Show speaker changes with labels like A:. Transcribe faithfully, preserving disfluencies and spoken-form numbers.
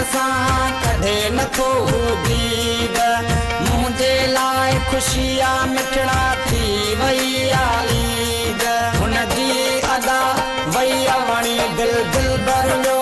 A: सां कढे नथो दीद मुझे लाए खुशियां मिठड़ा थी वई आ ईद हुन जी अदा वई वणी दिल दिल भर